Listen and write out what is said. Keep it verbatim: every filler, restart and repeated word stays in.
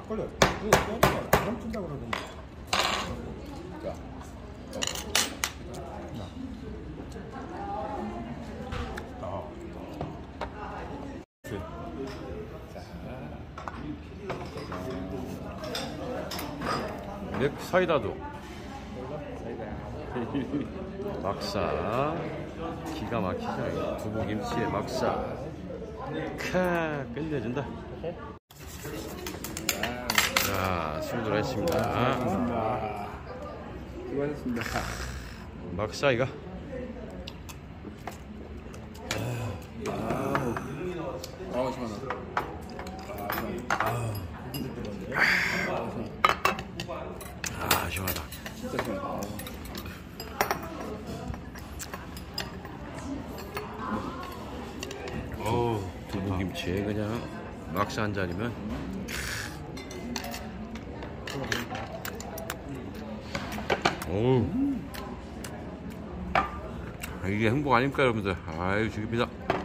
막걸리 이거 깨는 거 넘친다 그러던데. 자, 아, 맥 사이다도 막사 기가 막히죠. 두부김치에 막사 카 끝내준다. 자, 술들 했습니다. 수고하셨습니다. 막사 이가 아우 시원하다. 아 시원하다. 진짜 시원하다. 어우 두부김치에 그냥 막사 한 잔이면 어우 이게 행복 아닙니까 여러분들. 아유 죽입니다.